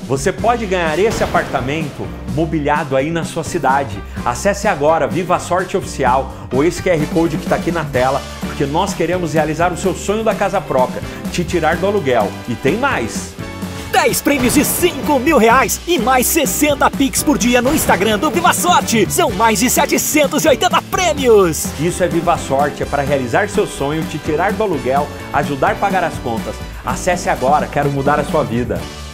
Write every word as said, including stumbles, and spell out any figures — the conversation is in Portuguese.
Você pode ganhar esse apartamento mobiliado aí na sua cidade. Acesse agora Viva a Sorte Oficial ou esse Q R Code que está aqui na tela, porque nós queremos realizar o seu sonho da casa própria, te tirar do aluguel. E tem mais! dez prêmios de cinco mil reais e mais sessenta Pix por dia no Instagram do Viva Sorte. São mais de setecentos e oitenta prêmios. Isso é Viva Sorte, é para realizar seu sonho, te tirar do aluguel, ajudar a pagar as contas. Acesse agora, quero mudar a sua vida.